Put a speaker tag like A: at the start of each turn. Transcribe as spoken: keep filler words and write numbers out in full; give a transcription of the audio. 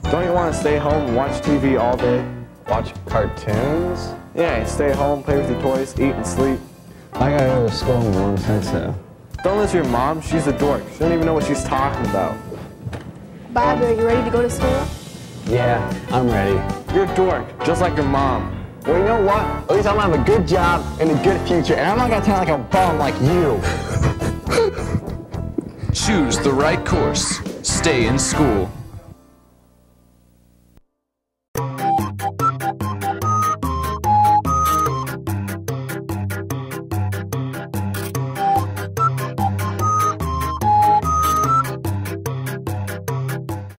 A: Don't you want to stay home and watch T V all day?
B: Watch cartoons?
A: Yeah, stay home, play with your toys, eat and sleep.
B: I gotta go to school, Mom said so.
A: Don't listen to your mom, she's a dork. She doesn't even know what she's talking about.
C: Bobby, are you ready to go to school?
B: Yeah, I'm ready.
A: You're a dork, just like your mom.
B: Well, you know what? At least I'm gonna have a good job and a good future, and I'm not gonna turn like a bum like you.
D: Choose the right course. Stay in school.